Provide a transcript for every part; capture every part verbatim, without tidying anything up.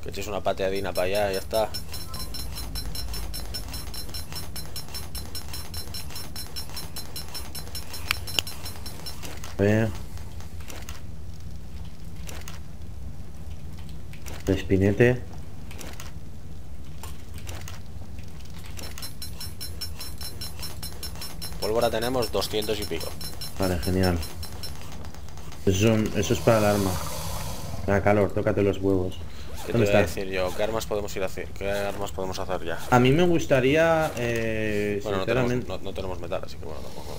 Que echéis una pateadina para allá y ya está. A ver. El espinete. Pólvora tenemos doscientos y pico. Vale, genial. Eso, eso es para el arma. Da calor, tócate los huevos. ¿Qué te ¿Dónde voy a está? decir yo? ¿Qué armas podemos ir a hacer? ¿Qué armas podemos hacer ya? A mí me gustaría, eh, Bueno, no tenemos, sinceramente... no, no tenemos metal, así que bueno, tampoco.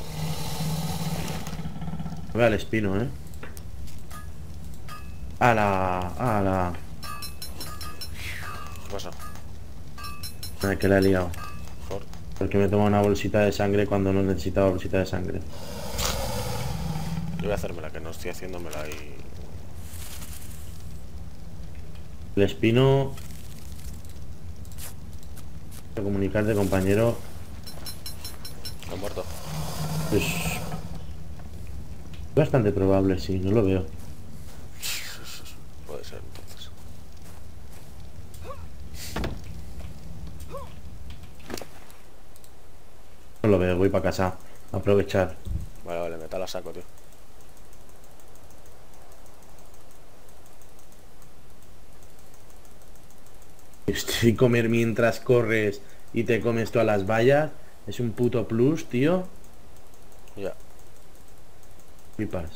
Ve al espino, eh. A la... A la... ¿Qué pasa? Ay, que la he liado. ¿Por? Porque me he tomado una bolsita de sangre cuando no necesitaba bolsita de sangre. Yo voy a hacérmela, que no estoy haciéndomela y... El espino... Comunicarte, compañero. ¿Está muerto? Pues... Bastante probable, sí, no lo veo. Puede ser, entonces. No lo veo, voy para casa. A aprovechar. Vale, vale, metal a saco, tío. Y comer mientras corres y te comes todas las vallas es un puto plus, tío. Ya. Flipas.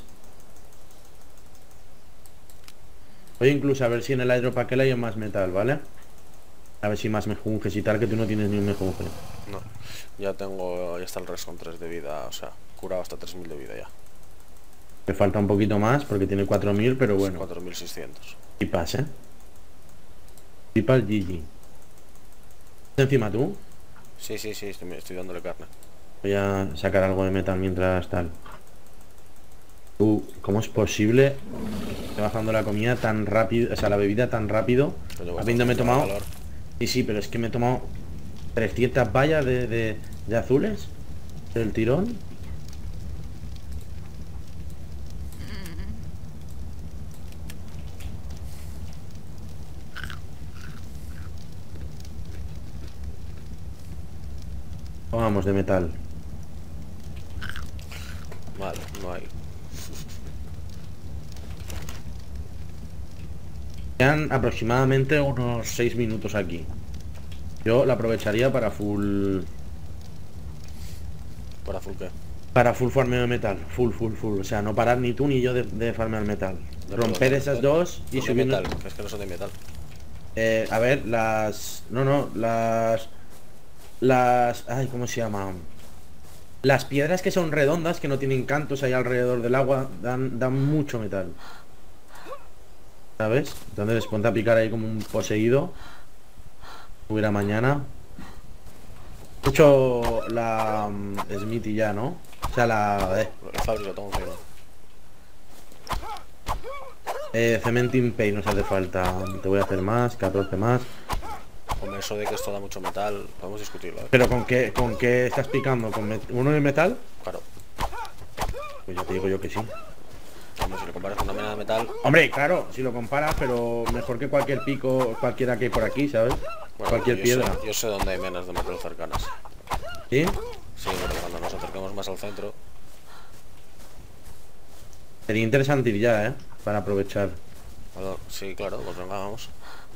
Voy incluso a ver si en el hidropaquel hay más metal, ¿vale? A ver si más mejunjes y tal, que tú no tienes ni un mejunje. No. Ya tengo... Ya está el res con tres de vida, o sea, curado hasta tres mil de vida ya. Me falta un poquito más porque tiene cuatro mil, pero bueno. cuatro mil seiscientos. Flipas, ¿eh? Flipas G G. ¿Estás encima tú? Sí, sí, sí, estoy, estoy dándole carne. Voy a sacar algo de metal mientras tal. Uh, ¿cómo es posible? Estoy bajando la comida tan rápido, o sea, la bebida tan rápido. Habiéndome tomado... Sí, sí, pero es que me he tomado trescientas vallas de, de, de azules del tirón. Vamos de metal. Vale, no hay. Quedan aproximadamente unos seis minutos aquí. Yo la aprovecharía para full... ¿Para full qué? Para full farmeo de metal. Full, full, full. O sea, no parar ni tú ni yo de, de farmear metal. De Romper todo, esas de- dos y son de subir... metal, que es que no son de metal. Eh, a ver, las... No, no, las... Las... Ay, ¿cómo se llama? Las piedras que son redondas, que no tienen cantos ahí alrededor del agua, dan, dan mucho metal. ¿Sabes? Entonces ponte a picar ahí como un poseído. Hubiera mañana. He hecho la um, Smithy ya, ¿no? O sea, la... Eh, El Fabri lo tengo que... eh, Cementing Paint nos hace falta. Te voy a hacer más, catorce más. Hombre, eso de que esto da mucho metal, podemos discutirlo, ¿eh? Pero ¿con qué, con qué estás picando? ¿Con met- uno de metal? Claro. Pues ya te digo yo que sí. Hombre, si lo comparas con una mena de metal... Hombre, claro, si lo comparas, pero mejor que cualquier pico, cualquiera que hay por aquí, ¿sabes? Bueno, Cualquier yo piedra. Sé, yo sé dónde hay menas de metal cercanas. ¿Sí? Sí, porque cuando nos acerquemos más al centro... Sería interesante ir ya, ¿eh? Para aprovechar. Bueno, sí, claro, pues venga, vamos.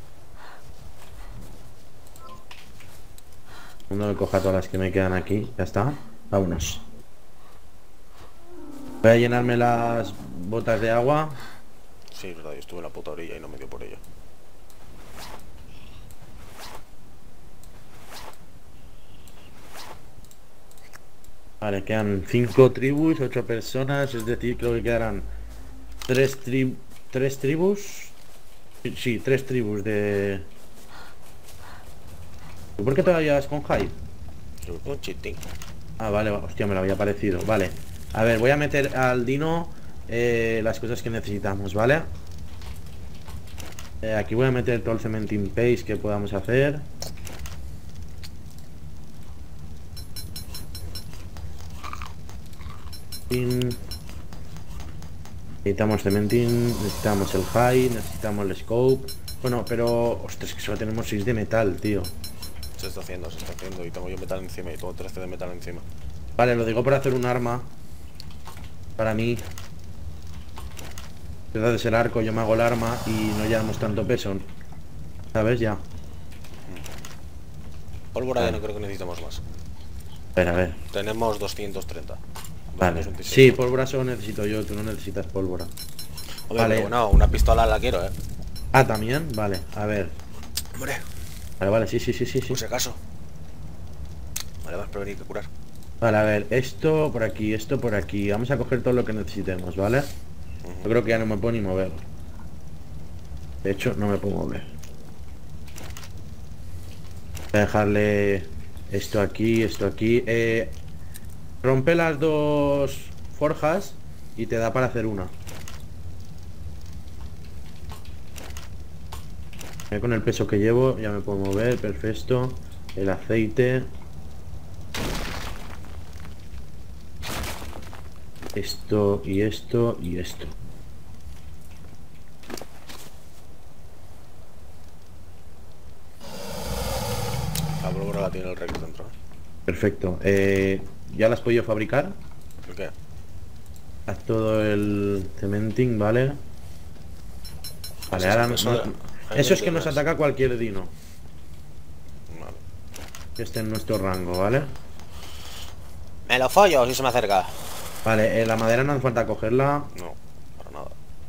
Uno me coja todas las que me quedan aquí. Ya está. Vámonos. Voy a llenarme las botas de agua. Sí, es verdad, yo estuve en la puta orilla y no me dio por ello. Vale, quedan cinco tribus, ocho personas, es decir, creo que quedarán tres, tri tres tribus. Sí, sí, tres tribus de... ¿Por qué todavía es con Hyde? Un chitín. Ah, vale, hostia, me lo había parecido. Vale. A ver, voy a meter al Dino eh, las cosas que necesitamos, ¿vale? Eh, aquí voy a meter todo el cementing paste que podamos hacer. Necesitamos cementing, necesitamos el high, necesitamos el scope, Bueno, pero... Ostras, que solo tenemos seis de metal, tío. Se está haciendo, se está haciendo. Y tengo yo metal encima y tengo trece de metal encima. Vale, lo digo por hacer un arma. Para mí. Verdad es el arco, yo me hago el arma y no llevamos tanto peso. ¿Sabes? Ya. Pólvora vale. ya no creo que necesitemos más. A ver, a ver. Tenemos doscientos treinta. Vale. Sí, pólvora solo necesito yo, tú no necesitas pólvora. Hombre, vale. Pero bueno, una pistola la quiero, eh. Ah, también, vale, a ver. Hombre. Vale, vale, sí, sí, sí, sí. Por si acaso. Vale, vas a prevenir que curar. Vale, a ver, esto por aquí, esto por aquí. Vamos a coger todo lo que necesitemos, ¿vale? Uh-huh. Yo creo que ya no me puedo ni mover. De hecho, no me puedo mover. Voy a dejarle esto aquí, esto aquí. Eh, rompe las dos forjas y te da para hacer una. Con el peso que llevo ya me puedo mover, perfecto. El aceite. Esto y esto y esto. La pólvora la tiene el Rex dentro. Perfecto. Eh, ¿Ya la has podido fabricar? ¿El qué? Haz todo el cementing, ¿vale? Vale, ahora no, no, eso es que nos ataca cualquier dino. Vale. Que esté en nuestro rango, ¿vale? Me lo follo si se me acerca. Vale, eh, la madera no hace falta cogerla. No, para nada.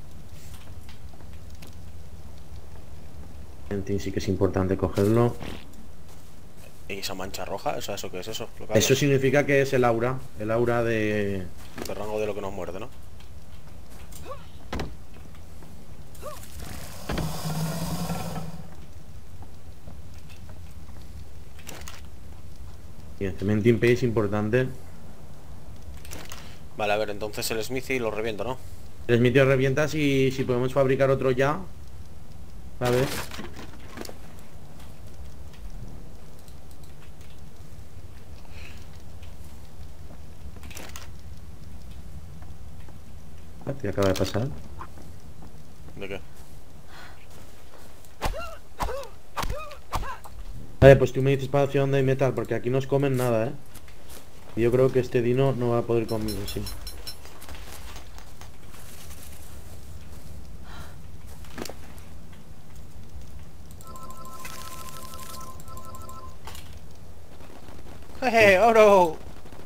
Cementing sí que es importante cogerlo. ¿Y esa mancha roja? ¿Eso, eso qué es eso? Eso significa que es el aura. El aura de... De rango de lo que nos muerde, ¿no? Y el cementing pay es importante. Vale, a ver, entonces el Smithy lo reviento, ¿no? El Smithy lo revientas y si podemos fabricar otro ya. ¿Sabes? ¿Qué acaba de pasar? ¿De qué? Vale, pues tú me dices para hacia dónde hay metal, porque aquí no nos comen nada, ¿eh? Y yo creo que este dino no va a poder conmigo, sí. ¡Jeje, oro!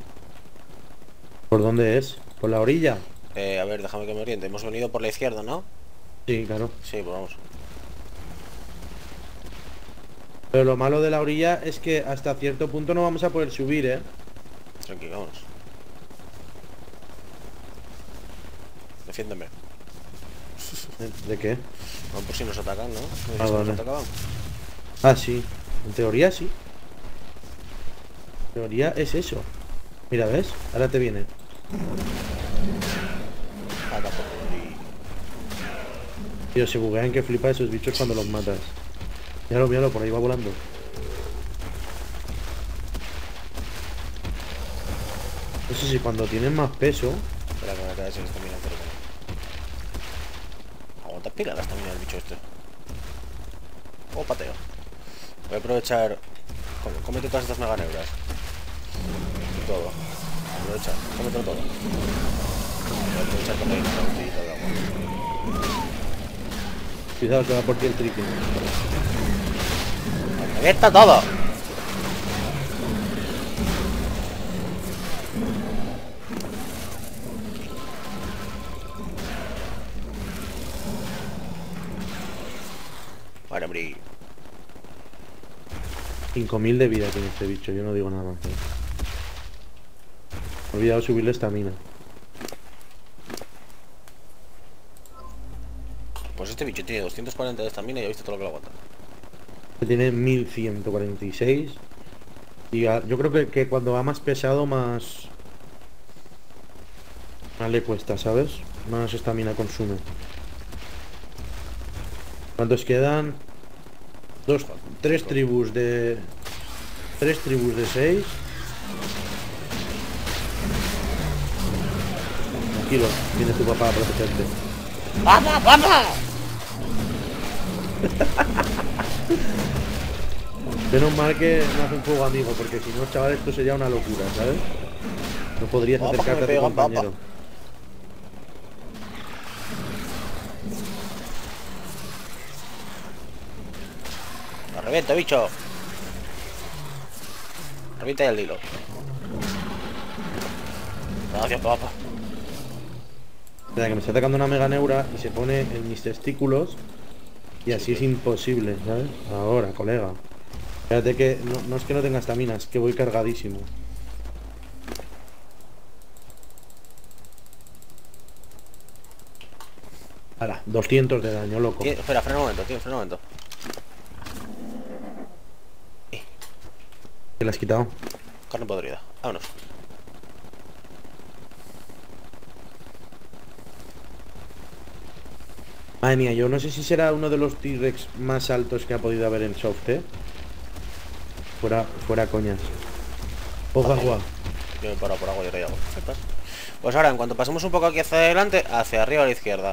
¿Por dónde es? ¿Por la orilla? Eh, a ver, déjame que me oriente. Hemos venido por la izquierda, ¿no? Sí, claro. Sí, pues vamos. Pero lo malo de la orilla es que hasta cierto punto no vamos a poder subir, ¿eh? Tranquilo, vamos. Defiéndeme. ¿De qué? No, por si nos atacan, ¿no? Ah, si vale. nos atacaban. Ah, sí. En teoría sí. En teoría es eso. Mira, ¿ves? Ahora te viene. Ata por ahí. Tío, se buguean que flipa esos bichos cuando los matas. Míralo, míralo, por ahí va volando. Eso sí, cuando tienen más peso. Espera que me quede sin estamina cero. Aguanta pila la estamina del bicho este. Oh, pateo. Voy a aprovechar. Cómete todas estas meganeuras. Y todo. Aprovecha, cómetelo todo. Voy a aprovechar que me hay una botellita de agua. Cuidado que va por ti el trique. ¡Abierta todo! Vale, hombre. cinco mil de vida tiene este bicho, yo no digo nada más. ¿Eh? He olvidado subirle estamina. Pues este bicho tiene doscientos cuarenta de estamina y ya viste todo lo que lo aguanta. Tiene mil ciento cuarenta y seis. Y a, yo creo que, que cuando va más pesado, más... Más le cuesta, ¿sabes? Más estamina consume. ¿Cuántos quedan? Dos, tres tribus de... Tres tribus de seis. Tranquilo, viene tu papá a protegerte. ¡Papá, papá! Menos mal que no hace un fuego amigo, porque si no, chaval, esto sería una locura, ¿sabes? No podrías Papa, acercarte me a tu pegan, compañero. papa. Lo reviento, bicho. Revienta ya el hilo. Gracias, papá. Mira, que me está atacando una mega neura y se pone en mis testículos. Y así Sí, es sí. imposible, ¿sabes? Ahora, colega. Fíjate que no, no es que no tenga estamina, es que voy cargadísimo. Ahora, doscientos de daño, loco. Tío, espera, frena un momento, tío, frena un momento. ¿Te la has quitado? Carne podrida. Vámonos. Madre mía, yo no sé si será uno de los T-Rex más altos que ha podido haber en Soft, ¿eh? Fuera, fuera coñas. Ojo, agua. Yo me he parado por agua y rey agua. ¿Qué pasa? Pues ahora, en cuanto pasemos un poco aquí hacia adelante, hacia arriba a la izquierda.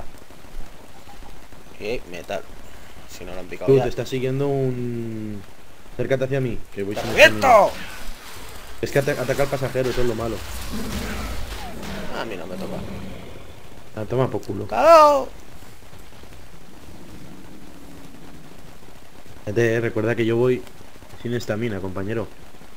Y metal. Si no lo han picado Tú, ya. te está siguiendo un... Acércate hacia mí, que voy ¡Te sin reviento! estamina. Es que ata ataca al pasajero, eso es lo malo. A mí no me toca. Ah, toma por culo. ¡Cagao! Fíjate, eh, recuerda que yo voy sin estamina, compañero.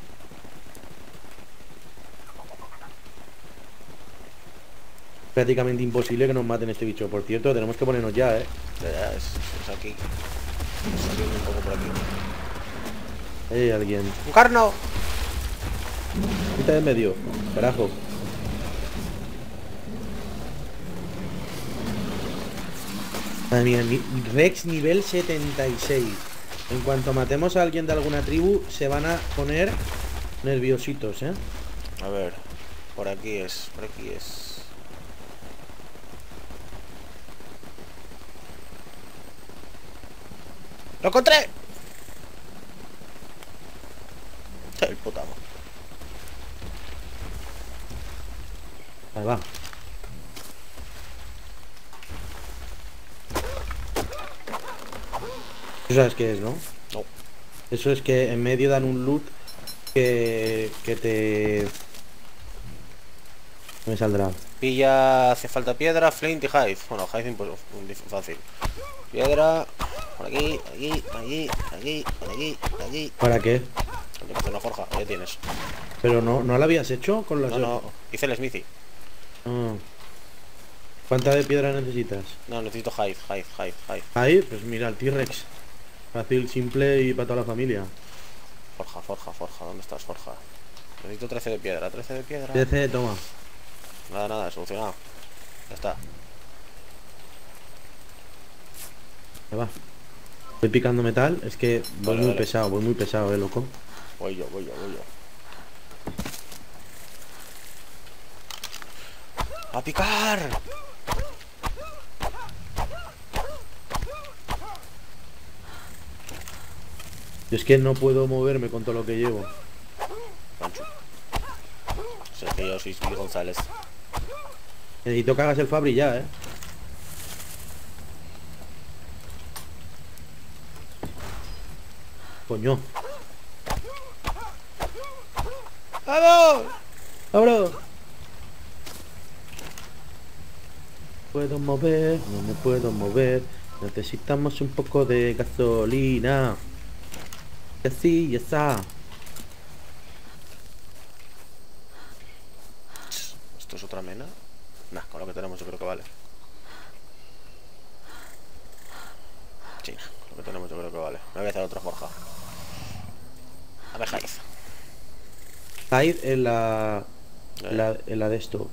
Prácticamente imposible que nos maten este bicho. Por cierto, tenemos que ponernos ya, ¿eh? Ya, ya, es, es aquí. Es aquí, un poco por aquí. Hay alguien. ¡Un carno! Quita de medio, carajo. Madre mía, ni- Rex nivel setenta y seis. En cuanto matemos a alguien de alguna tribu, se van a poner nerviositos, ¿eh? A ver. Por aquí es, por aquí es. ¡Lo encontré! El puta amo. Ahí va. ¿Tú sabes qué es, no? No. Eso es que en medio dan un loot que, que te... No me saldrá. Pilla, hace falta piedra, flint y hive. Bueno, hive pues, fácil. Piedra, por aquí, por aquí, por aquí, por aquí, por aquí, por aquí. ¿Para qué? Cuando empecé una forja, ya tienes. Pero no, ¿no la habías hecho con las... No, no, hice el smithy. Ah. ¿Cuánta de piedra necesitas? No, necesito hive, hive, hive, hive. Ahí, pues mira, el T-Rex. Fácil, simple y para toda la familia. Forja, forja, forja, ¿dónde estás, forja? Necesito trece de piedra, trece de piedra. T C, toma. Nada, nada, solucionado. Ya está. Ahí va. Voy picando metal, es que voy Vale, muy vale. pesado, voy muy pesado, eh, loco. Voy yo, voy yo, voy yo. ¡A picar! Yo es que no puedo moverme con todo lo que llevo. Pancho. O sea, que yo soy Luis González. Necesito que hagas el Fabri ya, eh. Coño. ¡Vamos! ¡Abro! Puedo mover, no me puedo mover. Necesitamos un poco de gasolina. Y así, ya está. ¿Esto es otra mena? Nah, con lo que tenemos yo creo que vale. Sí, nah, con lo que tenemos yo creo que vale. Me voy a hacer otra forja. A ver, Jaiz. Hide en la, Eh. la, en la de esto.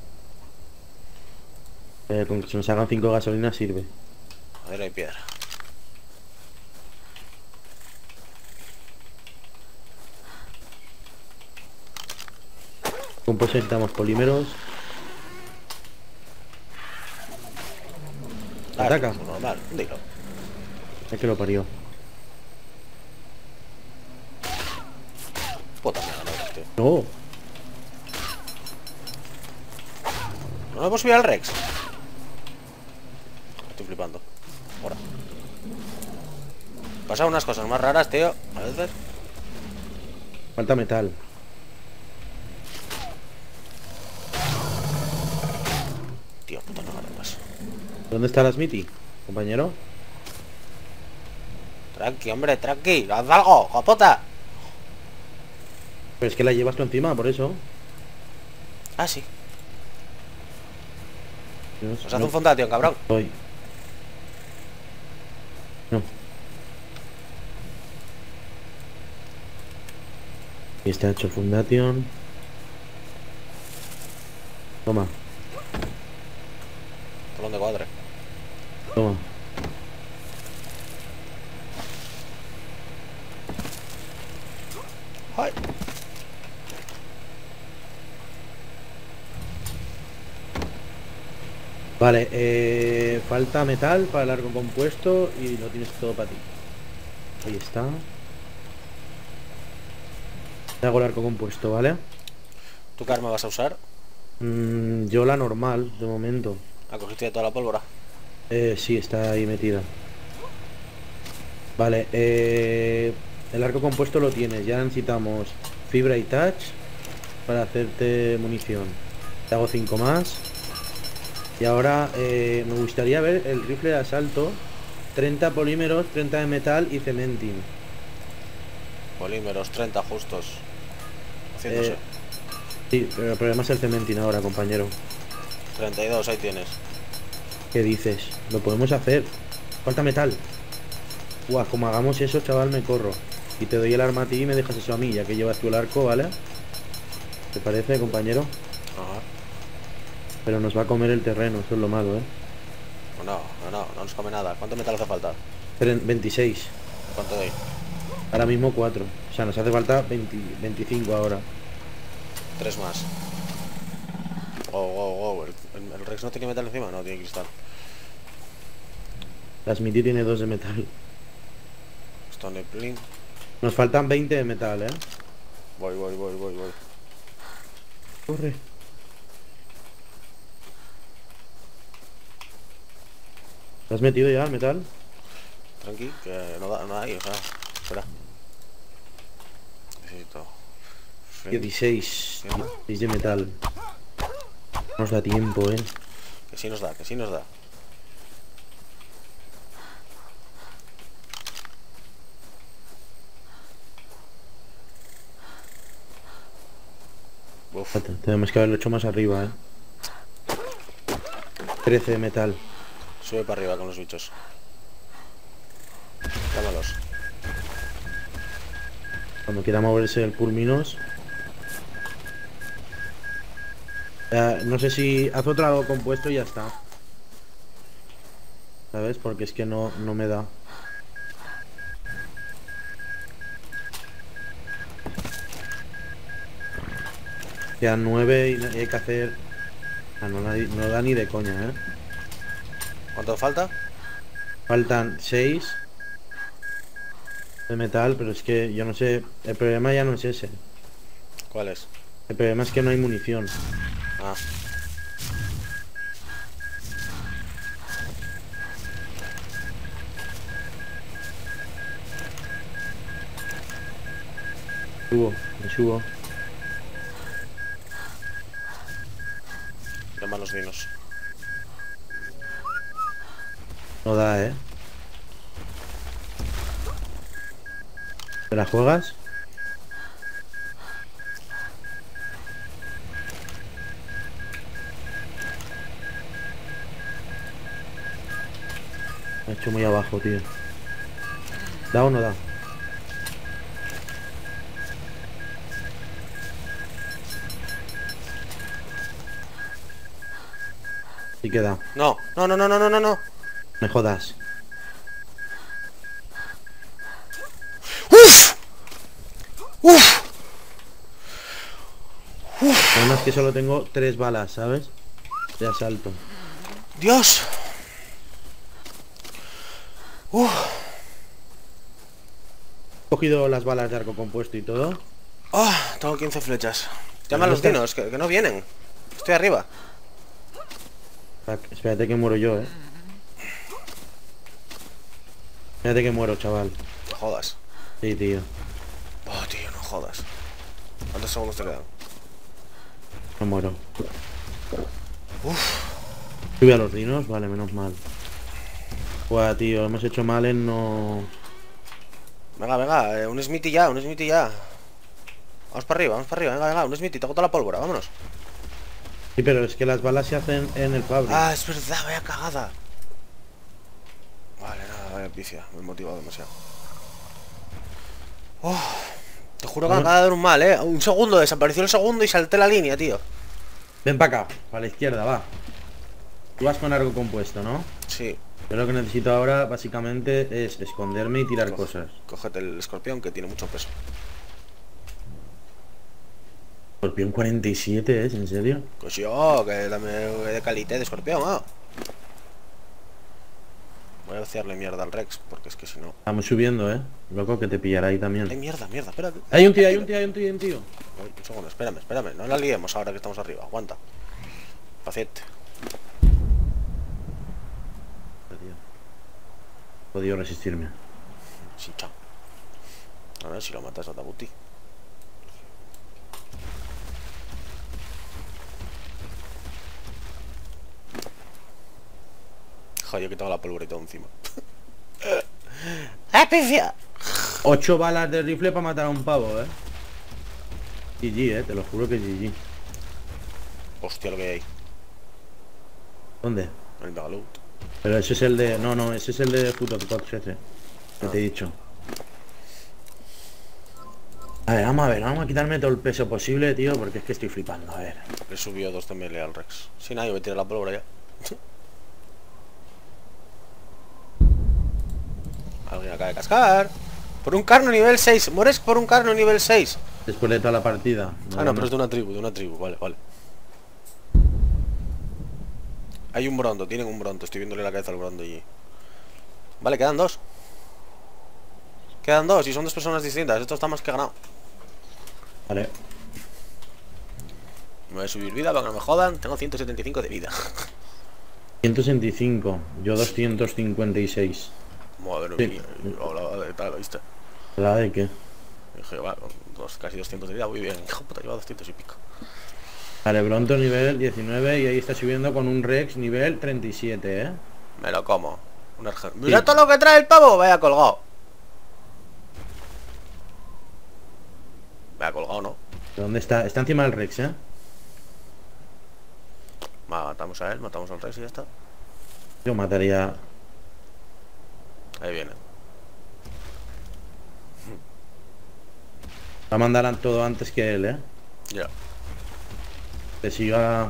Eh, con que se nos hagan cinco gasolinas sirve. A ver, hay piedra. Pues necesitamos polímeros. Ah, Ataca. pues normal, dilo. Es que lo parió. Puta mierda, no, tío. No. ¿No me puedo subir al Rex? Estoy flipando. Ahora. Pasan unas cosas más raras, tío. A veces. Falta metal. Tío, puta, no agarro más. ¿Dónde está la Smithy, compañero? Tranqui, hombre, tranqui. ¡Haz algo, jopota! Pero es que la llevas tú encima, por eso. Ah, sí. Dios, Nos hace no un fondatio, cabrón. estoy. No. Y está hecho Fundation. Toma, Por donde cuadre. toma. ¡Ay! Vale, eh, falta metal para el arco compuesto y lo tienes todo para ti. Ahí está. Te hago el arco compuesto, ¿vale? ¿Tú qué arma vas a usar? Mm, yo la normal, de momento. ¿Ha cogido ya toda la pólvora? Eh, sí, está ahí metida. Vale, eh, el arco compuesto lo tienes. Ya necesitamos fibra y touch para hacerte munición. Te hago cinco más. Y ahora eh, me gustaría ver el rifle de asalto. treinta polímeros, treinta de metal y cementing. Polímeros, treinta justos. Haciéndose. Eh, sí, pero el problema es el cementing ahora, compañero. treinta y dos, ahí tienes. ¿Qué dices? Lo podemos hacer. Falta metal. Guau, como hagamos eso, chaval, me corro. Y te doy el arma a ti y me dejas eso a mí, ya que llevas tú el arco, ¿vale? ¿Te parece, compañero? Ajá. Pero nos va a comer el terreno, eso es lo malo, ¿eh? No, no, no, no nos come nada. ¿Cuánto metal hace falta? Tre- veintiséis. ¿Cuánto doy? Ahora mismo cuatro. O sea, nos hace falta veinte, veinticinco ahora. Tres más. Oh, oh, oh. ¿El, el, el Rex no tiene metal encima? No, tiene cristal. La Smithy tiene dos de metal. Stone Plin. Nos faltan veinte de metal, ¿eh? Voy, voy, voy, voy, voy. Corre. ¿Te has metido ya el metal? Tranqui, que no, da, no hay, o sea, espera. Necesito... dieciséis. dieciséis de metal. Nos da tiempo, ¿eh? Que sí nos da, que sí nos da. Uf, Tenemos que haberlo hecho más arriba, ¿eh? trece de metal. sube para arriba con los bichos. Llámalos. Cuando quiera moverse el pulminos. Eh, no sé si haz otro compuesto y ya está. ¿Sabes? Porque es que no, no me da. Quedan nueve y, no- y hay que hacer... Ah, no, da- no da ni de coña, ¿eh? ¿Cuánto falta? Faltan seis de metal, pero es que yo no sé... El problema ya no es ese. ¿Cuál es? El problema es que no hay munición. Ah, Subo, me subo. llama a los dinos. No da, ¿eh? ¿Te la juegas? Me ha hecho muy abajo, tío. ¿Da o no da? Sí que da. No, no, no, no, no, no, no, no. Me jodas. ¡Uf! ¡Uf! Además que solo tengo tres balas, ¿sabes? De asalto. ¡Dios! ¡Uf! He cogido las balas de arco compuesto y todo. ¡Ah! Tengo quince flechas. Llama a ¿Dónde los estás? dinos, que, que no vienen. Estoy arriba. Fuck, espérate que muero yo, ¿eh? Espérate que muero, chaval. jodas. Sí, tío. Oh, tío, no jodas. ¿Cuántos segundos te quedan? Me muero. Uf. Sube a los dinos, vale, menos mal. Buah, tío, hemos hecho mal en no... Venga, venga, eh, un Smithy ya, un Smithy ya. Vamos para arriba, vamos para arriba, venga, venga, un Smithy, te hago toda la pólvora, vámonos. Sí, pero es que las balas se hacen en el Fabri. Ah, es verdad, vaya cagada. Vale, nada, vaya picia, me he motivado demasiado. Oh, te juro que me acaba de dar un mal, eh. Un segundo, desapareció el segundo y salté la línea, tío. Ven para acá, para la izquierda, va. Tú vas con algo compuesto, ¿no? Sí. Yo lo que necesito ahora, básicamente, es esconderme y tirar Coge, cosas. Cógete el escorpión, que tiene mucho peso. Escorpión cuarenta y siete, ¿es? ¿En serio? Pues yo, que dame de calité de escorpión, ah. Voy a vaciarle mierda al Rex, porque es que si no... Estamos subiendo, ¿eh? Loco, que te pillará ahí Ay, también. mierda, mierda, espérate. Hay un tío, hay un tío, hay un tío, hay un tío. Uy, un segundo, espérame, espérame. No la liemos ahora que estamos arriba. Aguanta. Paciente. He podido resistirme. Sí, chao. A ver si lo matas a Tabuti. Joder, yo he quitado la pólvora y todo encima. ¡Ah, pifia! Ocho balas de rifle para matar a un pavo, ¿eh? G G, ¿eh? Te lo juro que G G. Hostia, lo que hay. ¿Dónde? El Megaloot. Pero ese es el de... No, no, ese es el de Foot of Gods, ese. Que te he dicho. A ver, vamos a ver, vamos a quitarme todo el peso posible, tío, porque es que estoy flipando, a ver. Le subió dos de melee al Rex. Sí, nada, yo voy a tirar la pólvora ya. Alguien acaba de cascar. Por un carno nivel seis. Mueres por un carno nivel seis. Después de toda la partida. Ah, no, pero es de una tribu, de una tribu. Vale, vale. Hay un bronto, tienen un bronto. Estoy viéndole la cabeza al bronto allí. Vale, quedan dos. Quedan dos y son dos personas distintas. Esto está más que ganado. Vale. Me voy a subir vida para que no me jodan. Tengo ciento setenta y cinco de vida. ciento sesenta y cinco. Yo doscientos cincuenta y seis. Madre Sí. mía. Hola, de tal, ¿viste? ¿La de qué? Dije, va, dos, casi doscientos de vida. Muy bien. Hijo puta, lleva doscientos y pico. Vale, Bronto nivel diecinueve y ahí está subiendo con un Rex nivel treinta y siete, ¿eh? Me lo como. Un argen... Mira todo lo que trae el pavo. Vaya colgado. Vaya colgado, ¿no? ¿Dónde está? Está encima del Rex, ¿eh? Matamos a él, matamos al Rex y ya está. Yo mataría... Ahí viene. Va a mandar a todo antes que él, ¿eh? Ya. Que siga...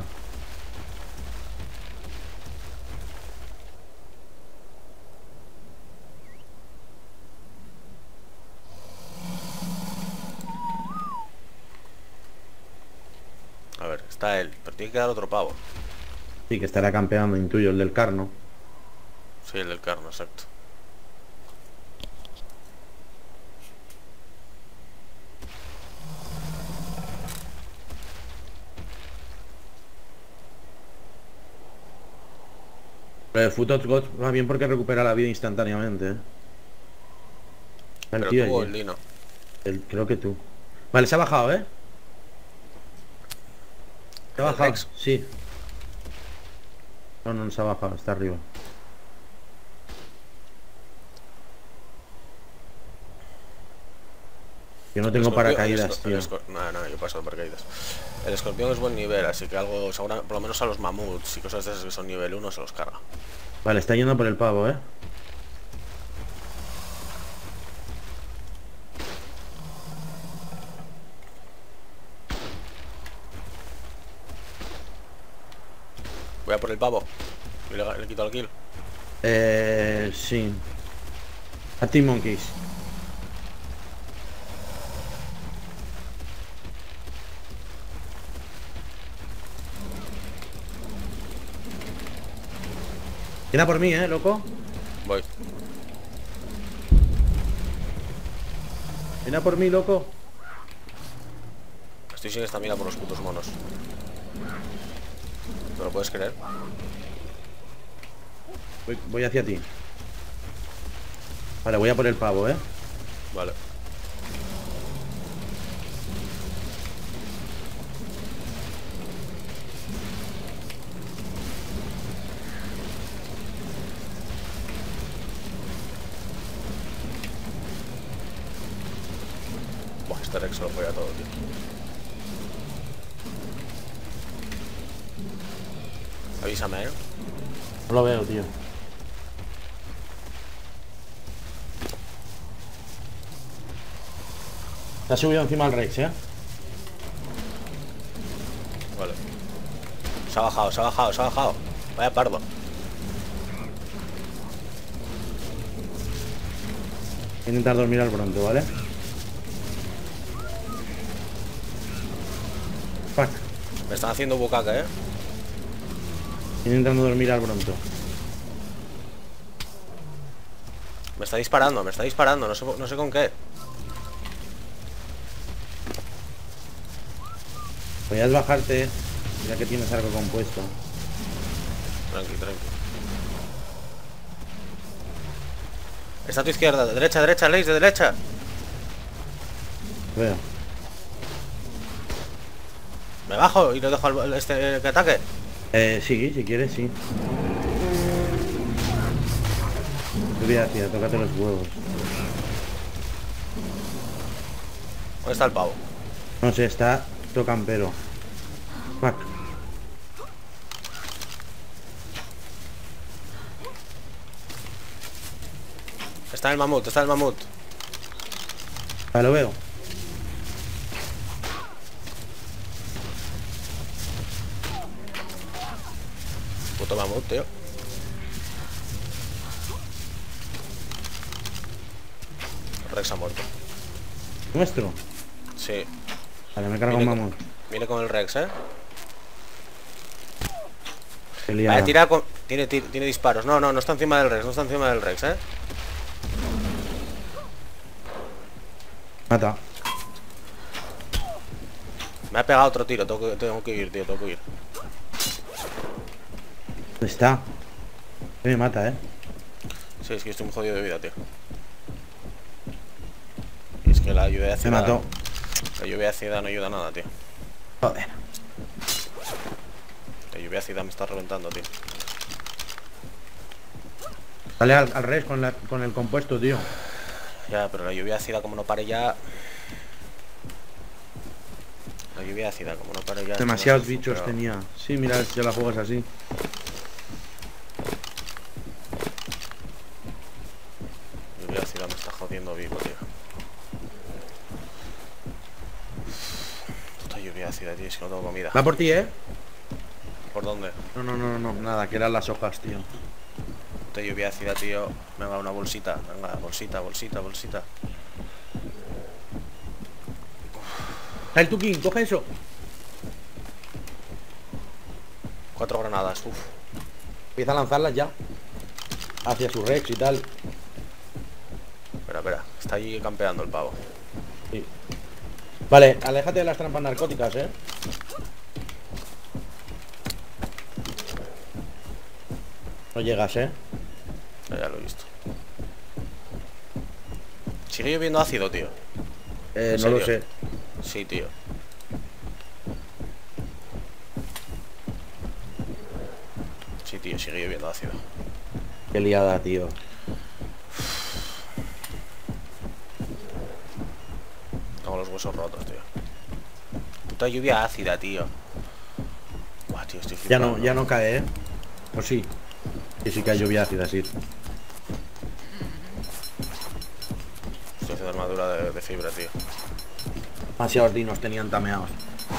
A ver, está él. Pero tiene que dar otro pavo. Sí, que estará campeando, intuyo, el del Carno. Sí, el del carno, exacto. Pero el Foot of Gods va bien porque recupera la vida instantáneamente, ¿eh? El Pero tío tú o allí. el Dino. El- creo que tú. Vale, se ha bajado, ¿eh? Se ha ¿El bajado, Rex? sí. No, no se ha bajado, está arriba. Yo no tengo El escorpión- paracaídas, el esco- tío. el esco- No, no, yo paso de paracaídas. El escorpión es buen nivel, así que algo, segura- por lo menos a los mamuts y cosas de esas que son nivel uno se los carga. Vale, está yendo por el pavo, ¿eh? Voy a por el pavo. Y le, le quito el kill. Eh... Sí. A Team Monkeys. Viene a por mí, ¿eh, loco? Voy. Viene a por mí, loco. Estoy sin estamina por los putos monos. ¿No lo puedes creer? Voy, voy hacia ti. Vale, voy a por el pavo, ¿eh? Vale. Buah, este Rex se lo folla todo, tío. Avísame, eh. No lo veo, tío. Se ha subido encima el Rex, eh. Vale. Se ha bajado, se ha bajado, se ha bajado. Vaya pardo. Voy a intentar dormir al pronto, ¿vale? Fuck. Me están haciendo bucaca, eh. Estoy intentando dormir al pronto. Me está disparando, me está disparando. No sé, no sé con qué. Podrías bajarte, ya que tienes algo compuesto. Tranqui, tranqui. Está a tu izquierda, de derecha, derecha, Leis, de derecha. Veo. Me bajo y lo dejo al, este que ataque. Eh, sí, si quieres, sí. Lluvia ácida, tócate los huevos. ¿Dónde está el pavo? No sé, está todo campero. Fuck. Está el mamut, está el mamut. Ah, lo veo. Puto mamut, tío. Rex ha muerto. ¿Nuestro? Sí. Vale, me cargo un mamut. Viene con el Rex, eh. Qué liada. Vale, tira con... Tiene, tiene, tiene disparos. No, no, no está encima del Rex, no está encima del Rex, eh. Mata. Me ha pegado otro tiro, tengo que, tengo que ir, tío, tengo que ir. ¿Dónde está? Me mata, eh. Sí, es que estoy muy jodido de vida, tío. Y es que la lluvia ácida... Me mató. La lluvia ácida no ayuda a nada, tío. Joder. La lluvia ácida me está reventando, tío. Dale al, al Rex con, la, con el compuesto, tío. Ya, pero la lluvia ácida como no pare ya... La lluvia ácida como no pare ya... Demasiados no bichos pero... tenía. Sí, mira, si la juegas así. La lluvia ácida me está jodiendo vivo, tío. Puta lluvia ácida, tío, es que no tengo comida. Va por ti, eh. ¿Por dónde? No, no, no, no, nada, que eran las hojas, tío. Puta lluvia ácida, tío. Venga, una bolsita. Venga, bolsita, bolsita, bolsita. El Tukin, coge eso. Cuatro granadas, uff. Empieza a lanzarlas ya. Hacia su Rex y tal. Espera, espera. Está allí campeando el pavo. Sí. Vale, aléjate de las trampas narcóticas, eh. No llegas, eh. Ya, ya lo he visto. Sigue lloviendo ácido, tío. Eh, no lo sé. Sí, tío. Sí, tío, sigue lloviendo ácido. Qué liada, tío. Tengo los huesos rotos, tío. Puta lluvia ácida, tío. Buah, tío, estoy Ya flipando. no, ya no cae, eh. O sí. Sí, sí que hay lluvia ácida, sí. Estoy haciendo armadura de, de fibra, tío. Demasiados dinos tenían tameados.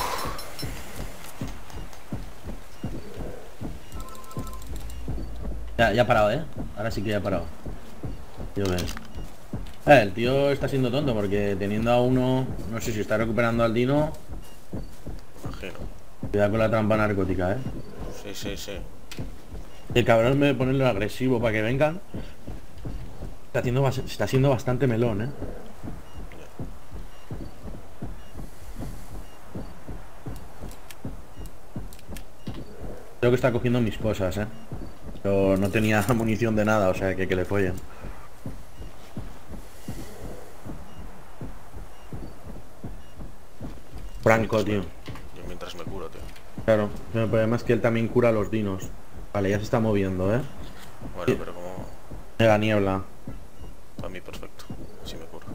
Ya, ya ha parado, eh. Ahora sí que ya ha parado. Yo veo. Eh, el tío está siendo tonto porque teniendo a uno, no sé si está recuperando al dino. Imagino. Cuidado con la trampa narcótica, eh. Sí, sí, sí. El cabrón, en vez de ponerlo agresivo para que vengan, está haciendo, bas- está siendo bastante melón, eh. Creo que está cogiendo mis cosas, eh. Pero no tenía munición de nada, o sea que que le follen. Franco, tío. Yo mientras me curo, tío. Claro, el problema es que él también cura a los dinos. Vale, ya se está moviendo, ¿eh? Bueno, pero como... Mega niebla. Para mí perfecto, así me curo.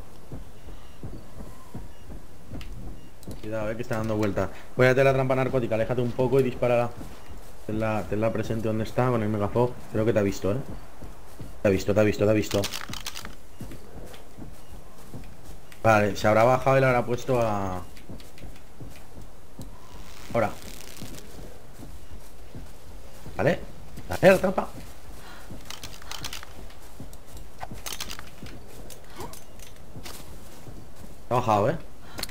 Cuidado, eh, que está dando vuelta. Voy a hacer la trampa narcótica, aléjate un poco y dispárala. Tenla, tenla presente donde está con el megafog. Creo que te ha visto, ¿eh? Te ha visto, te ha visto, te ha visto. Vale, se habrá bajado y le habrá puesto a... Ahora. Vale. Dale la trampa. Se ha bajado, ¿eh?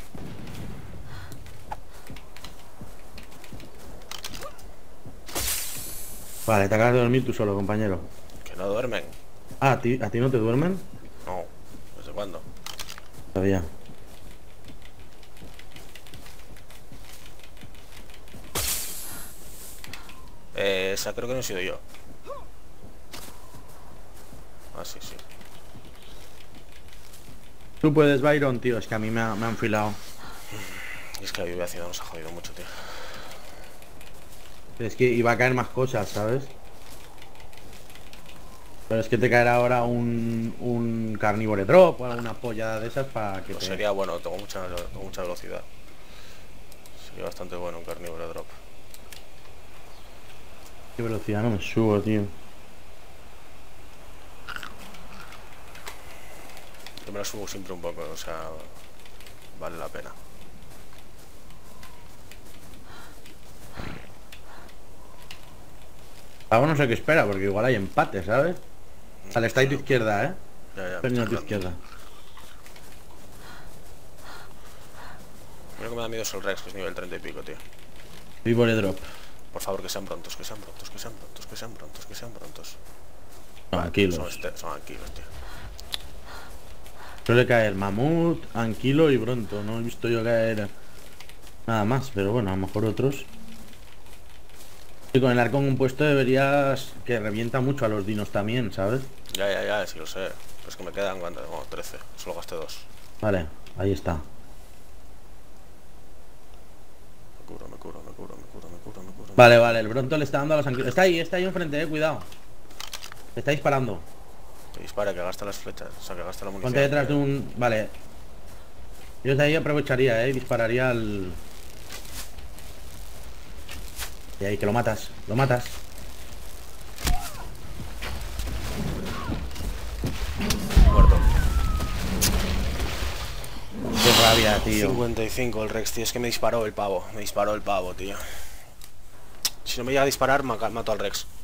Vale, te acabas de dormir tú solo, compañero. Que no duermen. Ah, ¿a ti, ¿a ti no te duermen? No, ¿desde cuándo? Todavía. Eh, esa creo que no he sido yo. Ah, sí, sí. Tú puedes, Byron, tío. Es que a mí me ha, me ha enfilado. Y es que la vibración nos ha jodido mucho, tío. Es que iba a caer más cosas, ¿sabes? Pero es que te caerá ahora un, un carnívore drop o alguna polla de esas para que Pues te... sería bueno, tengo mucha, tengo mucha velocidad. Sería bastante bueno un carnívoro drop. Qué velocidad, no me subo, tío. Yo me la subo siempre un poco, o sea, vale la pena. Ahora no sé qué espera, porque igual hay empate, ¿sabes? Vale, está ahí a tu izquierda, ¿eh? Ya, ya. Está a tu izquierda. Lo que me da miedo es el Rex, que es nivel treinta y pico, tío. Vivo el drop. Por favor, que sean prontos, que sean prontos, que sean prontos, que sean prontos, que sean prontos. Tranquilos. Son, este, son anquilos, tío. Suele caer mamut, anquilo y bronto. No he visto yo caer nada más, pero bueno, a lo mejor otros. Y con el arco compuesto deberías... que revienta mucho a los dinos también, ¿sabes? Ya, ya, ya, sí lo sé. Pero es que me quedan, ¿cuánto? Bueno, trece. Solo gasté dos. Vale, ahí está. Me curo, me curo, me curo, me curo, me curo, me curo. Vale, vale, el bronto le está dando a los anquilos. Está ahí, está ahí enfrente, eh, cuidado. Te está disparando. Que dispare, que gasta las flechas. O sea, que gasta la munición. Ponte detrás de un... Vale. Yo desde ahí aprovecharía, eh, y dispararía al... Y ahí, que lo matas, lo matas. Muerto. Qué rabia, tío. cincuenta y cinco el Rex, tío. Es que me disparó el pavo. Me disparó el pavo, tío. Si no me llega a disparar, mato al Rex.